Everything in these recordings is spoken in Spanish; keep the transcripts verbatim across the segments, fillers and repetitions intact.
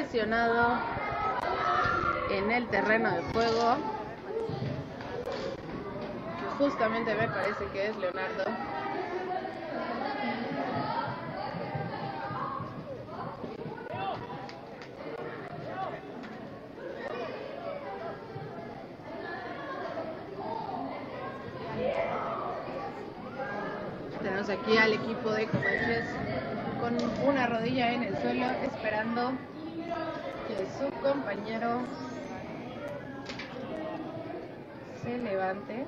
lesionado en el terreno de juego. Justamente me parece que es Leonardo. Tenemos aquí al equipo de Comancheros con una rodilla en el suelo, esperando que su compañero se levante.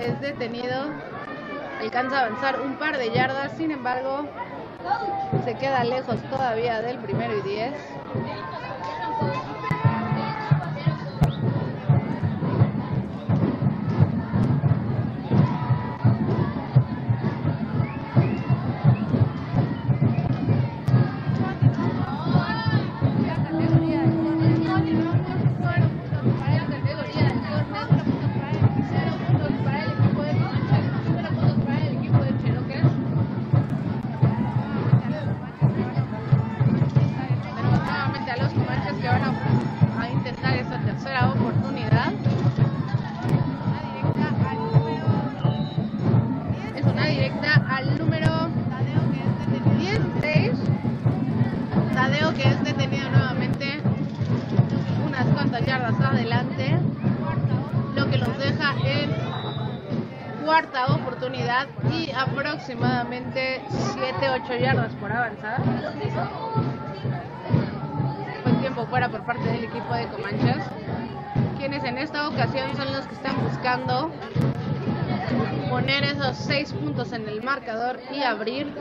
es detenido, alcanza a avanzar un par de yardas, sin embargo se queda lejos todavía del primero y diez. Adelante, lo que los deja en cuarta oportunidad y aproximadamente siete ocho yardas por avanzar. Buen tiempo fuera por parte del equipo de Comanches, quienes en esta ocasión son los que están buscando poner esos seis puntos en el marcador y abrir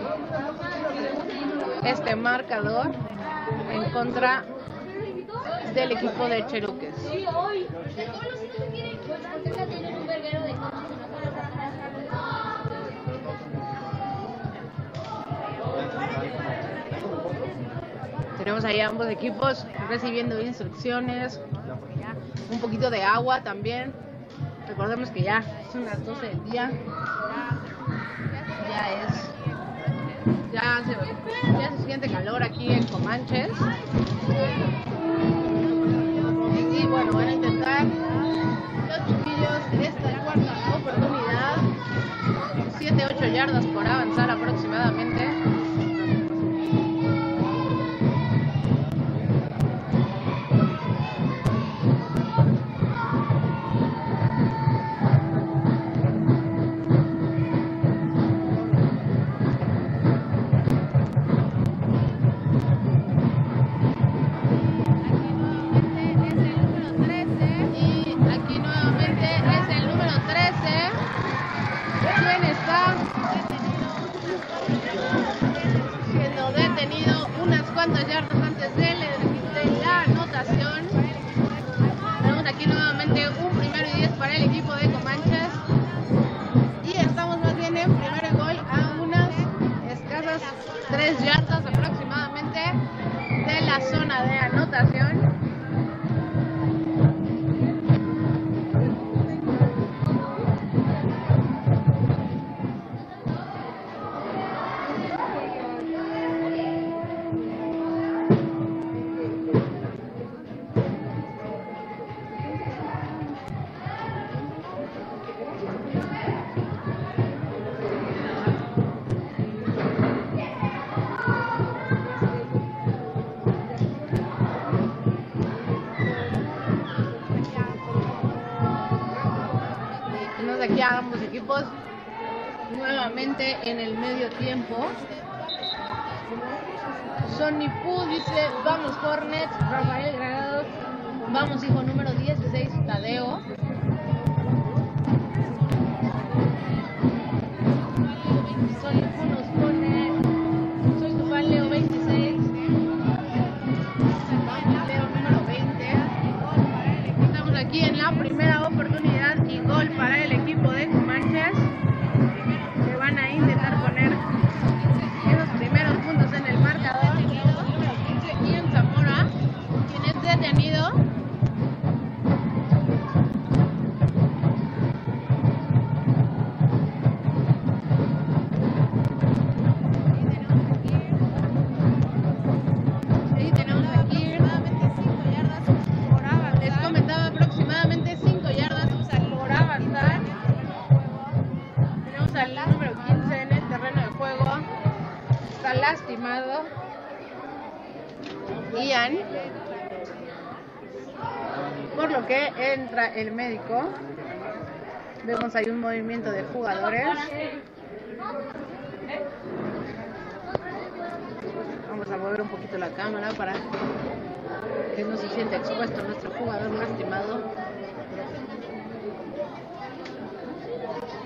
este marcador en contra del equipo de Cherokee. Tenemos ahí ambos equipos recibiendo instrucciones, un poquito de agua también. Recordemos que ya son las doce del día, ya es ya se, ya se siente calor aquí en Comanches. Y bueno, van a intentar los chiquillos esta cuarta oportunidad, siete ocho yardas por avanzar aproximadamente. Cuantas yardas antes de, de la anotación. Tenemos aquí nuevamente un primero y diez para el equipo de Comanches y estamos más bien en primero y gol a unas escasas tres yardas aproximadamente de la zona de anotación. Aquí a ambos equipos nuevamente en el medio tiempo. Sonny Poo dice vamos Hornets. Rafael Granados, vamos hijo número dieciséis Tadeo. Sonny Poo nos pone soy tu fan Leo veintiséis. Leo número veinte. Estamos aquí en la primera oportunidad y gol para el equipo de Comanches, que van a intentar poner esos primeros puntos en el marcador. Y en Zamora, quien es detenido. Y tenemos aquí nuevamente cinco yardas por avanzar. Les comentaba aproximadamente cinco yardas por avanzar. Tenemos al número quince en el terreno de juego. Está lastimado Ian, por lo que entra el médico. Vemos ahí un movimiento de jugadores. Vamos a mover un poquito la cámara para que no se sienta expuesto nuestro jugador lastimado.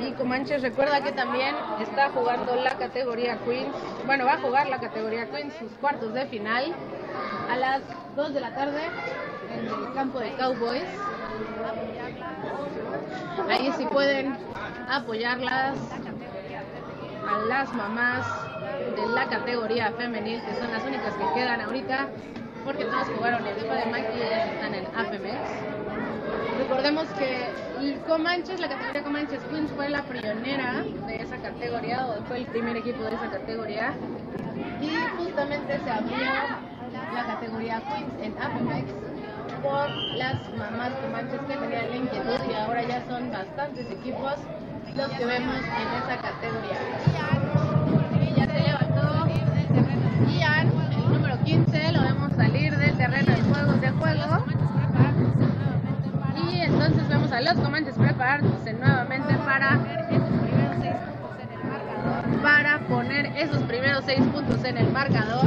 el Comanches recuerda que también está jugando la categoría Queens. Bueno, va a jugar la categoría Queens sus cuartos de final a las dos de la tarde en el campo de Cowboys. Ahí sí pueden apoyarlas a las mamás de la categoría femenil, que son las únicas que quedan ahorita, porque todos jugaron el F de Mike y ellas están en A F M X. Recordemos que el Comanches, la categoría Comanches Queens fue la pionera de esa categoría, o fue el primer equipo de esa categoría, y justamente se abrió la categoría Queens en A F M X por las mamás Comanches que tenían la inquietud, y ahora ya son bastantes equipos los que vemos en esa categoría. Y ya se levantó Ian, el número quince, lo vemos salir del terreno de juegos de juego. Y entonces vemos a los Comanches preparándose nuevamente para, para poner esos primeros seis puntos en el marcador.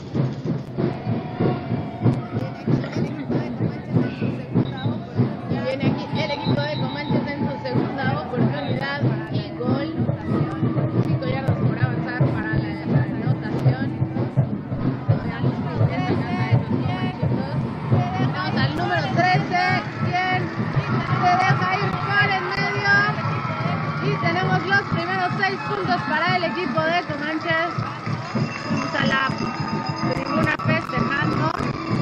Y viene aquí el equipo de Comanches en su segunda oportunidad y gol. cinco yardas por avanzar para la, la anotación. Veamos si les alcanza a esos Comanchitos. Vamos al número trece, quien se deja ir por en medio. Y tenemos los primeros seis puntos para el equipo de Comanches. Vamos a la tribuna festejando.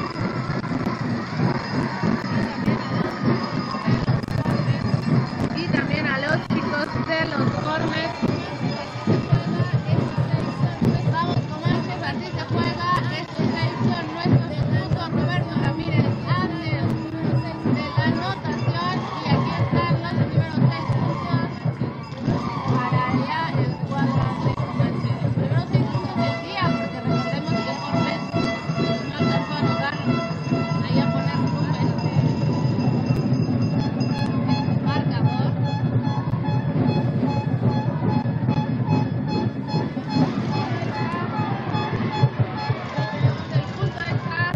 Y también a los chicos de los Hornets. Vamos Comanches, así se juega. Estos seis son nuestros puntos. Roberto Ramírez antes de la anotación. Y aquí están los primeros seis puntos para la escuadra de Comanches. Los primeros seis puntos del día, porque recordemos que Hornets no alcanzó a anotar. Ahí a poner un marcador. El punto extra.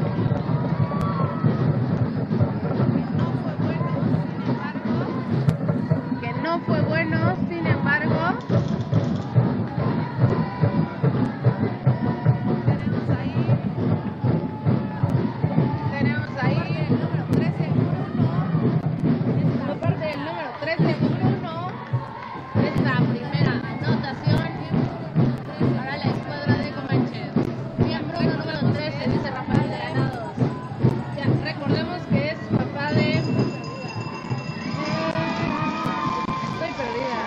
Que no fue bueno, sin embargo. Tenemos ahí el número trece, por parte del número trece, uno. Esta primera anotación para la escuadra de Comanches. Miembro número trece, dice Rafael de Granados. Ya, recordemos que es papá de... Estoy perdida.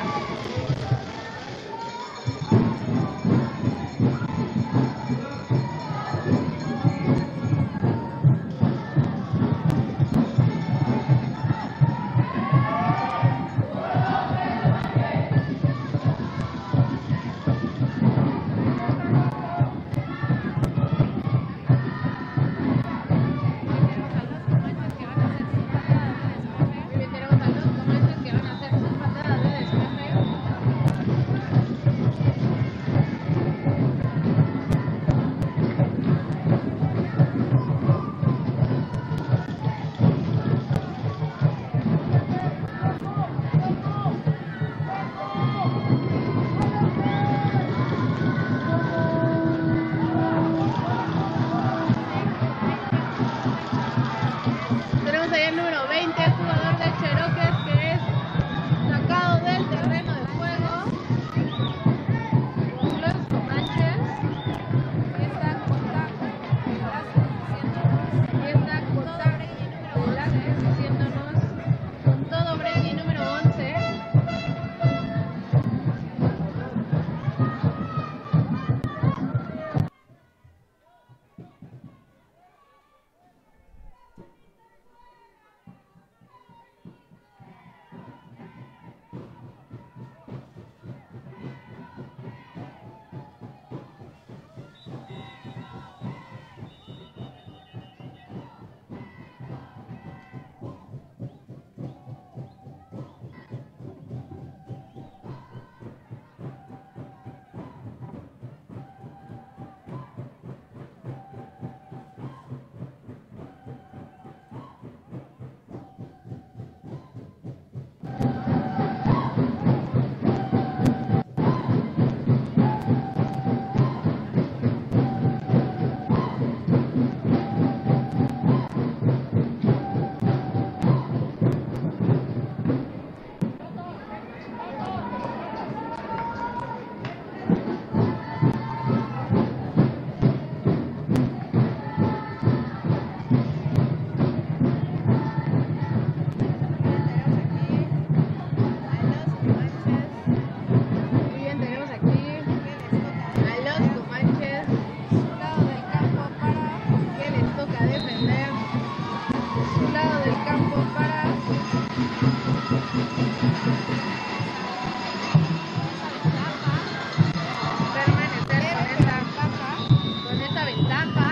Permanecer con esta, con esta ventaja,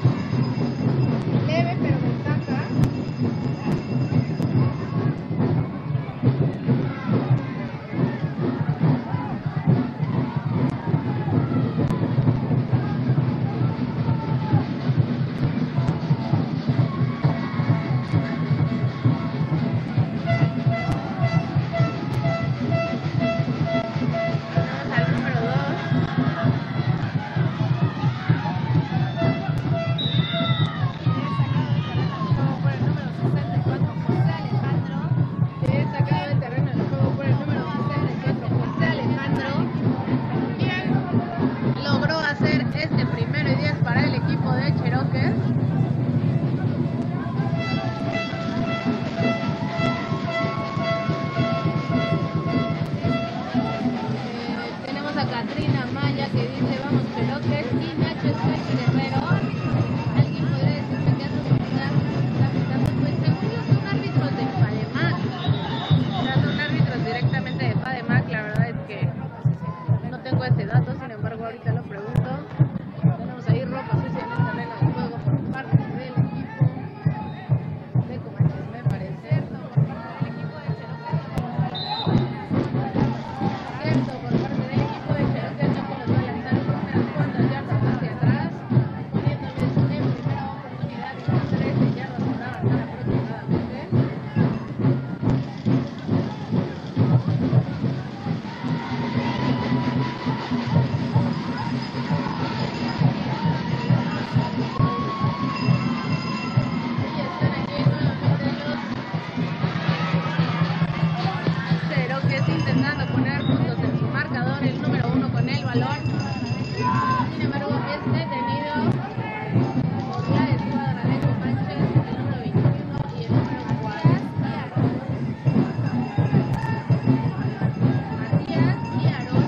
leve pero ventaja. Este primero y diez para el equipo de Cherokee. Eh, tenemos a Katrina Maya que dice vamos Cherokee y Nacho Espejo Guerrero. ¿Alguien podría decirme qué hace su está pitando? Pues según yo son árbitros de FADEMAC. O sea, son árbitros directamente de FADEMAC. La verdad es que no tengo ese dato, sin embargo ahorita lo pregunto. Tenemos ahí ropa sucia en el terreno de juego por parte del equipo de Comancheros, me parece. Cierto, por parte del equipo de Cherokee. Cierto, por parte del equipo de Cherokee, no que los va a lanzar unas cuantas yardas hacia atrás, poniéndoles en primera oportunidad y unas trece yardas para avanzar aproximadamente. Intentando poner puntos en su marcador, el número uno con el balón. Sin embargo, es detenido por la escuadra de Comanches, el número veintiuno y el número cuatro. Matías y Aarón.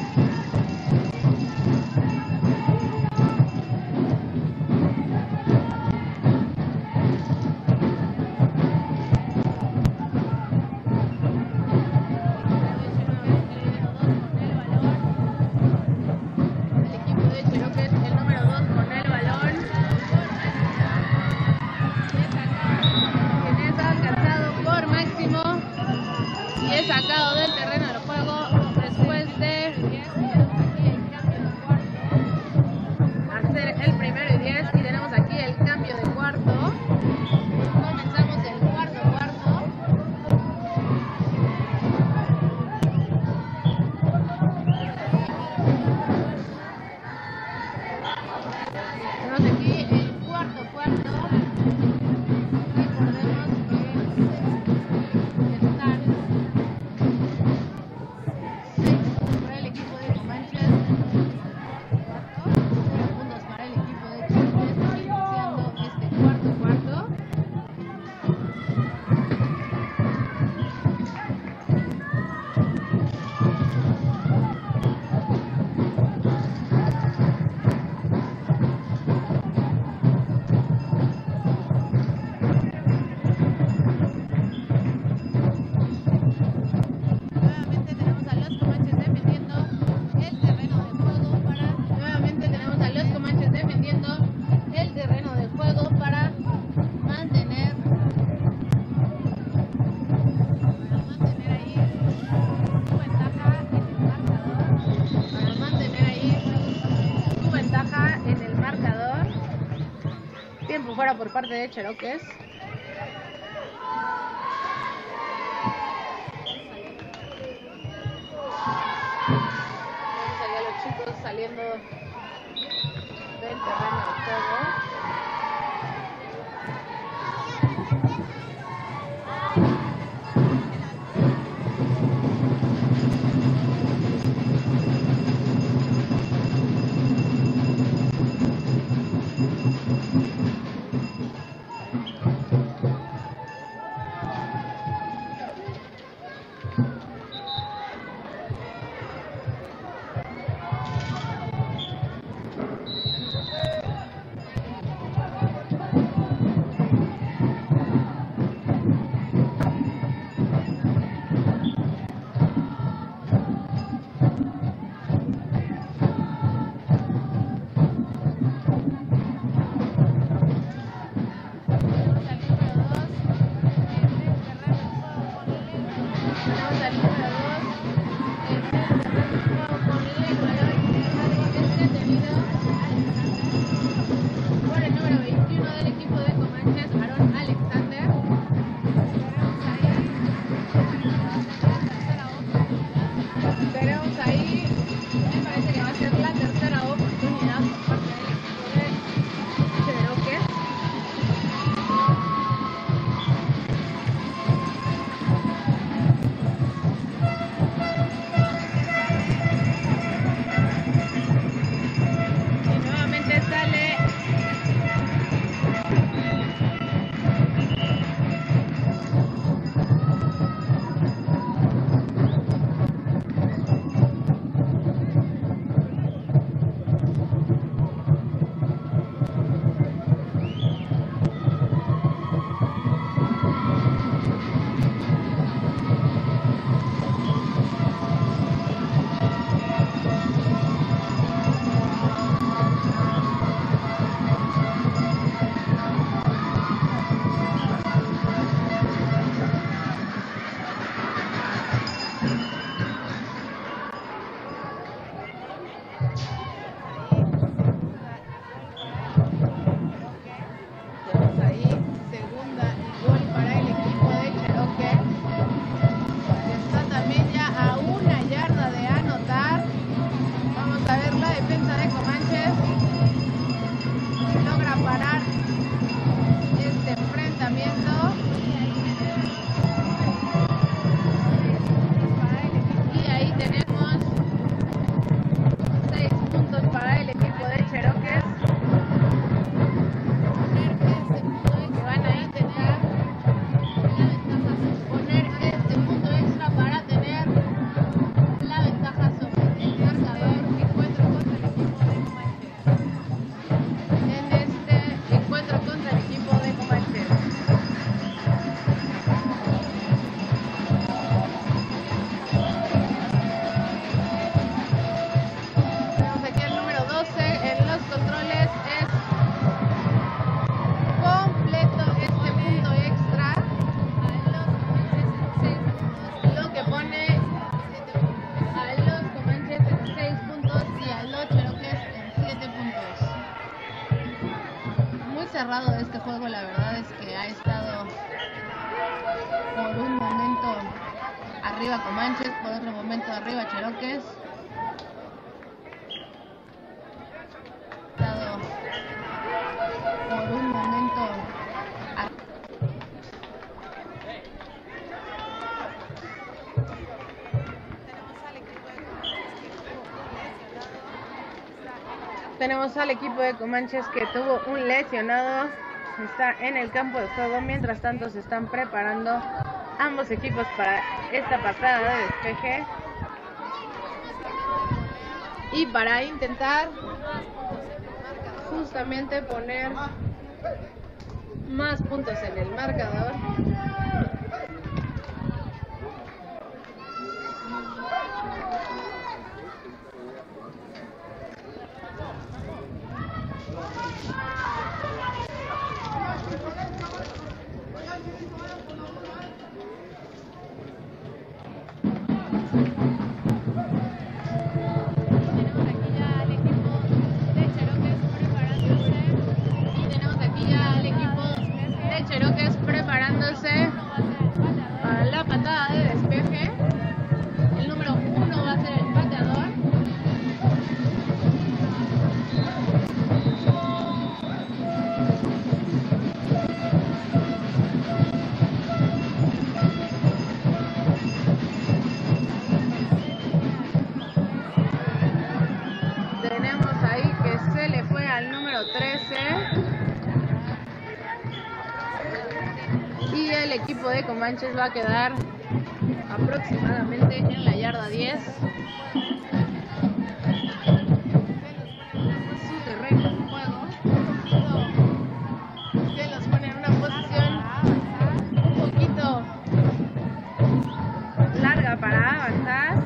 Es sacado del terreno del juego después de hacer el primero y diez y tenemos aquí el cambio de cuarto. Comenzamos el cuarto cuarto. Tenemos aquí el cuarto cuarto. Recordemos que están para el equipo de Comanches, cero puntos para el equipo de Cherokee, iniciando este cuarto cuarto. Nuevamente tenemos a los Comanches defendiendo el terreno de juego para nuevamente tenemos a los Comanches defendiendo el terreno de juego para mantener para mantener ahí su ventaja en el marcador para mantener ahí su ventaja en el marcador. Tiempo fuera por parte de Cherokee. Chicos saliendo del terreno de juego. pasa el número dos. En el terreno con lengua, algo entretenido. Por el número veintiuno del equipo de Comanches, Aaron Alexander. Tenemos ahí, me parece que va a ser la tercera oportunidad por parte del equipo de Cherokee. Y nuevamente sale cerrado este juego. La verdad es que ha estado por un momento arriba Comanches, por otro momento arriba Cherokees. Ha estado por un momento Tenemos al equipo de Comanches que tuvo un lesionado, está en el campo de juego. Mientras tanto se están preparando ambos equipos para esta patada de despeje y para intentar justamente poner más puntos en el marcador. Preparándose para la patada de despeje. El número uno va a ser el pateador. Tenemos ahí que se le fue al número trece. Y el equipo de Comanches va a quedar aproximadamente en la yarda diez. Su terreno de juego, que los pone en una posición un poquito larga para avanzar.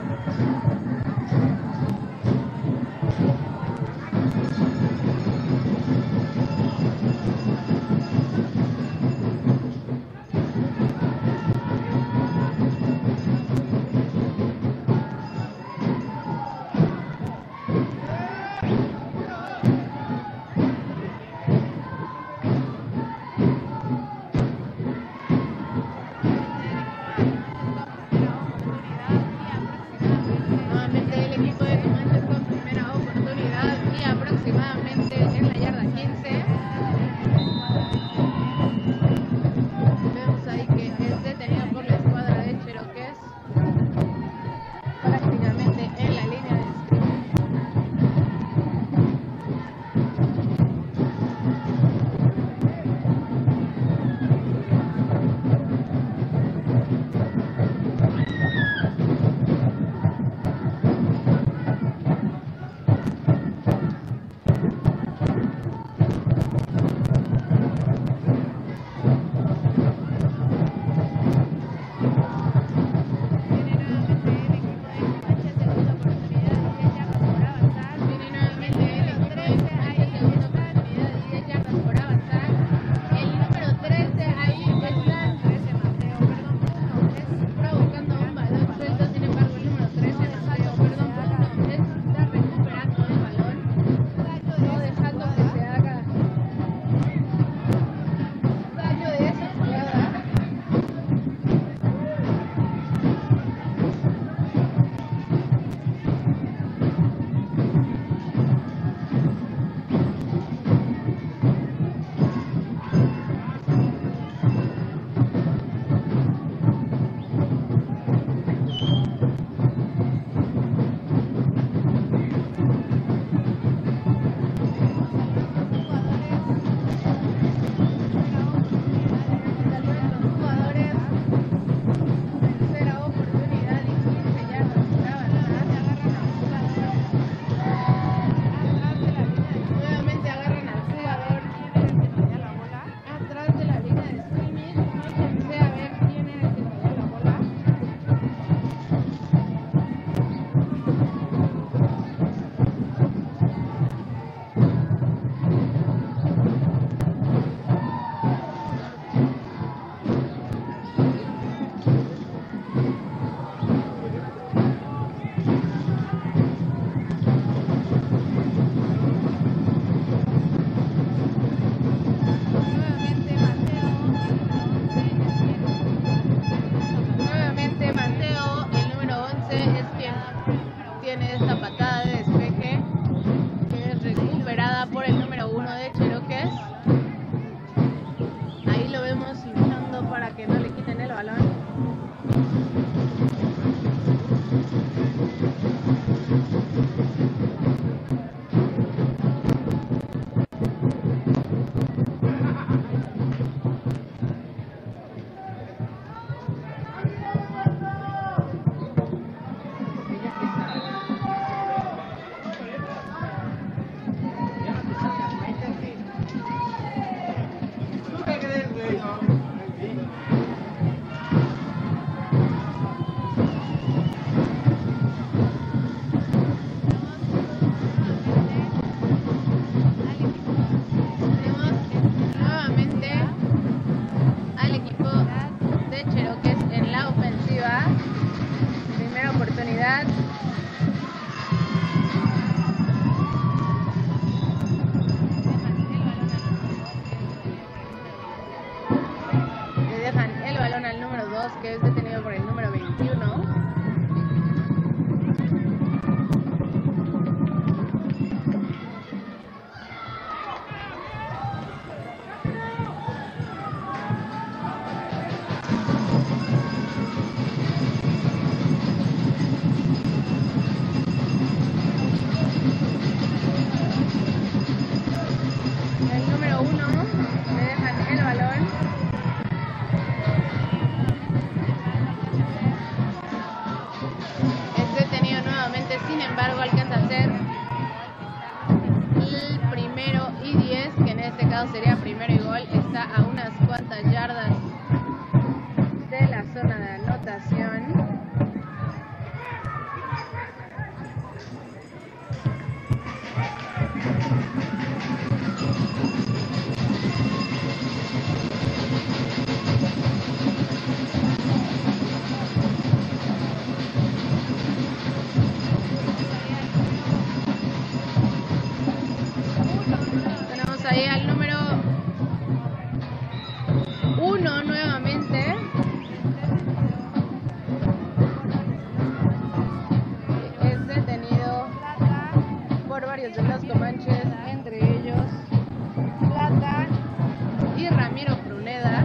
embargo alcanza a ser el primero y diez, que en este caso sería primero y gol. Está a unas cuantas yardas de la zona de anotación. Tenemos ahí al número uno nuevamente. Es detenido por varios de los comanches, entre ellos Plata y Ramiro Pruneda.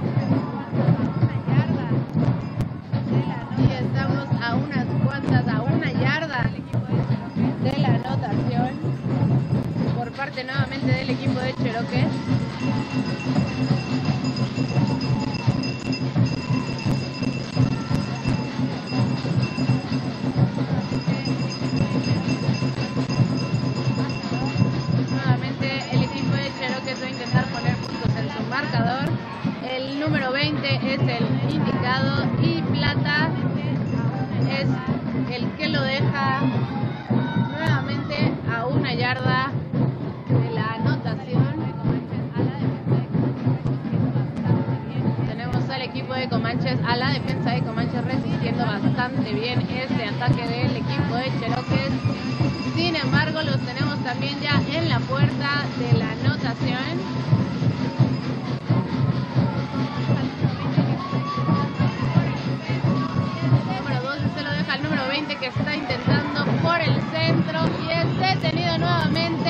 Y estamos a unas cuantas, a una yarda de la anotación por parte nuevamente del equipo de Cherokee. Nuevamente el equipo de Cherokee va a intentar poner puntos en su marcador. El número veinte es el indicado y Plata es el que lo deja nuevamente a una yarda de la anotación. Tenemos al equipo de Comanches, a la defensa de Comanches resistiendo bastante bien este ataque del equipo de Cherokee. Sin embargo, los tenemos también ya en la puerta de la anotación. Al número veinte, que está intentando por el centro y es detenido nuevamente.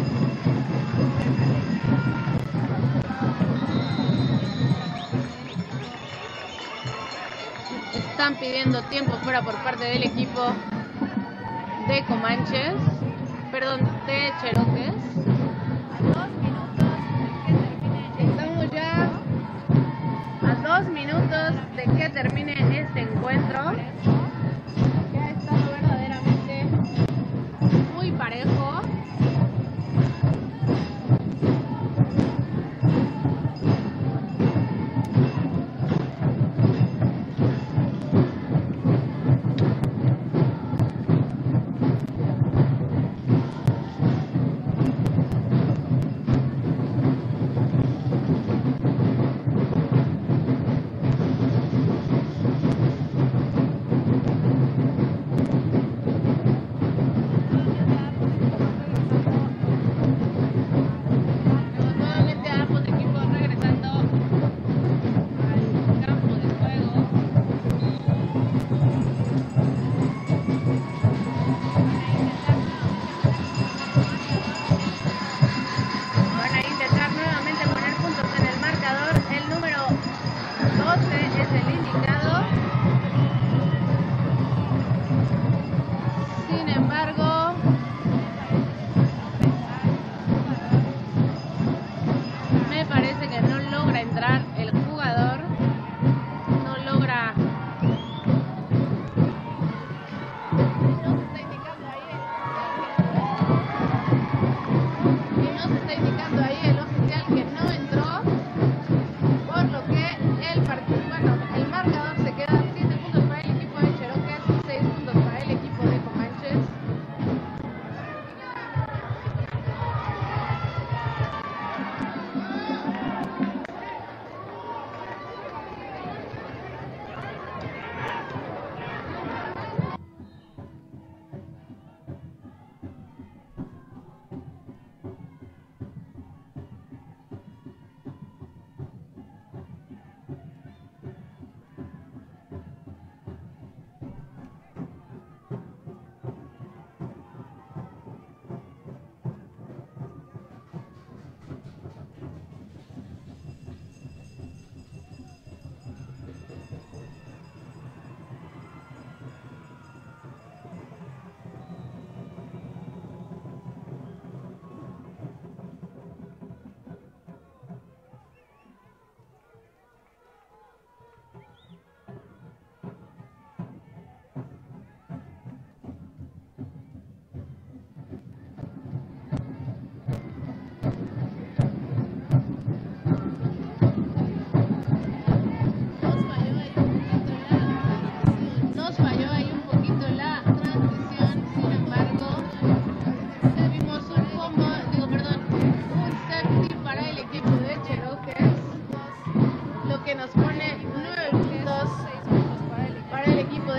Están pidiendo tiempo fuera por parte del equipo de Comanches, perdón, de Cherokee. Estamos ya a dos minutos de que termine este encuentro. Muy parejo.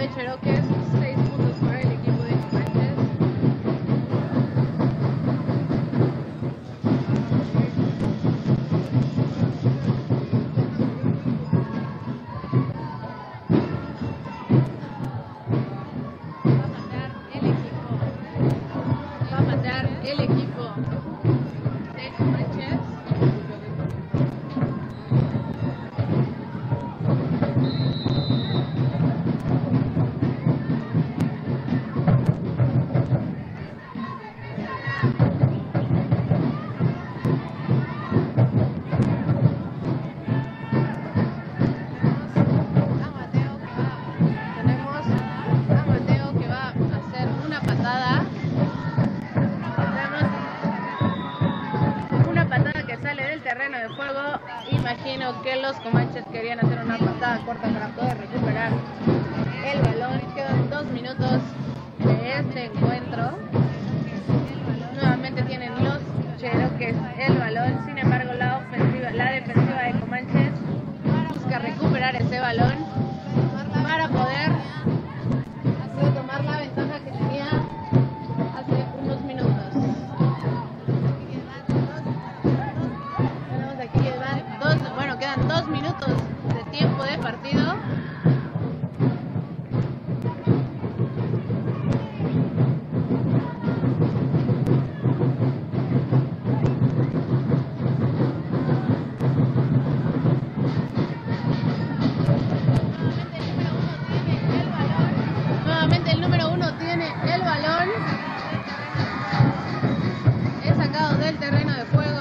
de Cherokee, seis puntos para el equipo de Comanches. Va a patear el equipo de Comanches. Terreno de juego. Imagino que los Comanches querían hacer una patada corta para poder recuperar el balón. Quedan dos minutos de este encuentro. Nuevamente tienen los Cherokees el balón. Sin embargo, la ofensiva, la defensiva de Comanches busca recuperar ese balón para poder retomar la ventaja que tenía hace unos minutos. Bueno, quedan dos minutos de tiempo de partido. Nuevamente el número uno tiene el balón. Es sacado del terreno de juego.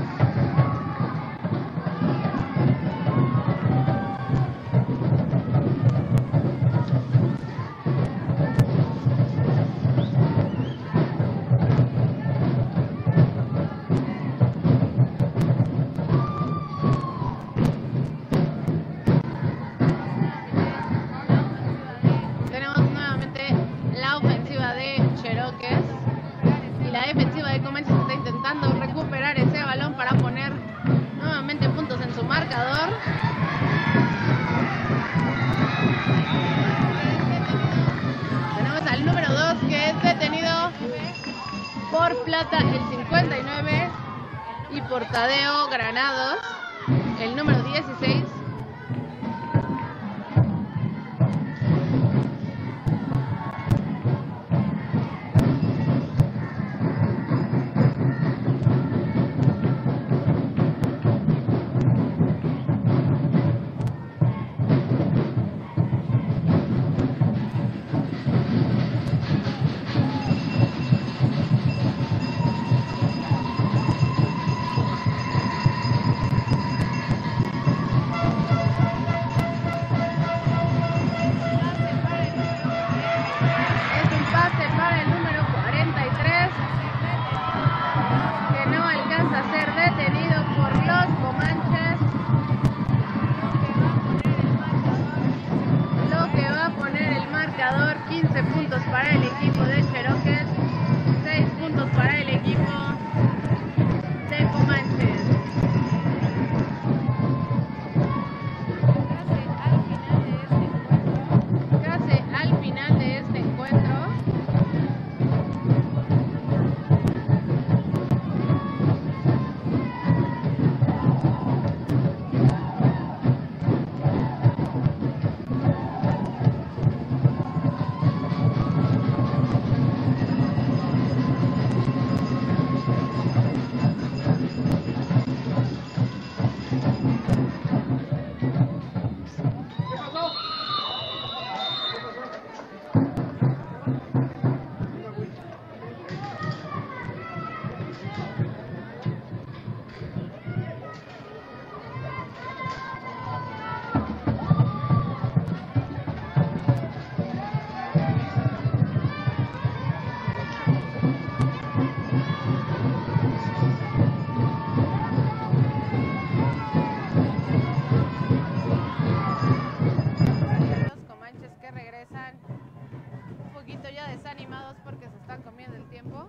Y la defensiva de Comanches está intentando recuperar ese balón para poner nuevamente puntos en su marcador. Tenemos al número dos que es detenido por Plata el cincuenta y nueve y por Tadeo Granados el número dieciséis. quince puntos para el equipo de Cherokee, seis puntos para el equipo de Comanches. Casi al final de este encuentro. Desanimados porque se están comiendo el tiempo.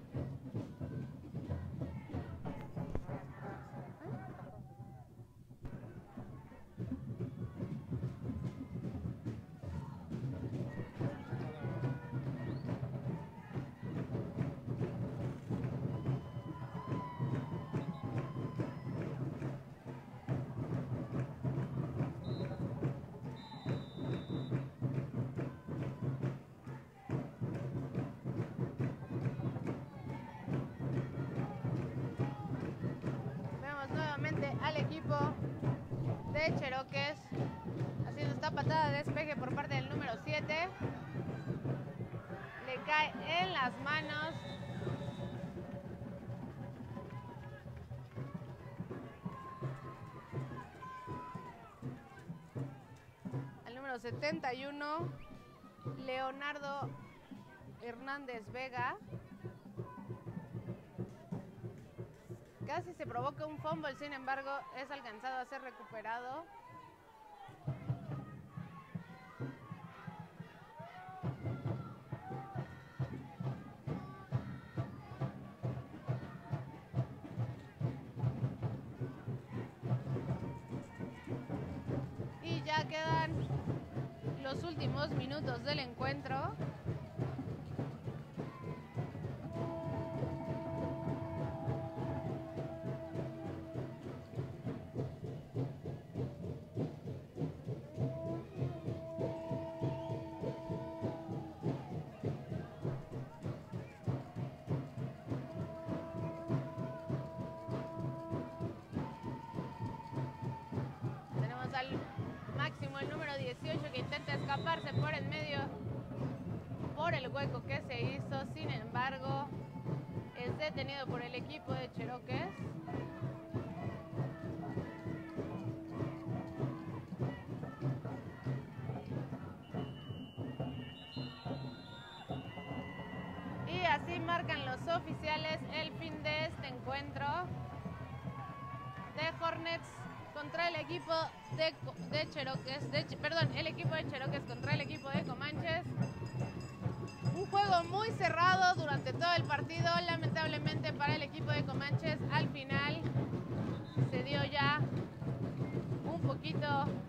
de Cherokees, haciendo esta patada de despeje por parte del número siete. Le cae en las manos. Al número setenta y uno, Leonardo Hernández Vega. Casi se provoca un fumble, sin embargo, es alcanzado a ser recuperado. Y ya quedan los últimos minutos del encuentro. Al máximo el número dieciocho, que intenta escaparse por el medio, por el hueco que se hizo. Sin embargo, es detenido por el equipo de Cherokees. Y así marcan los oficiales el fin de este encuentro de Hornets contra el equipo de, de Cherokees, de, perdón, el equipo de Cherokees contra el equipo de Comanches. Un juego muy cerrado durante todo el partido. Lamentablemente para el equipo de Comanches, al final se dio ya un poquito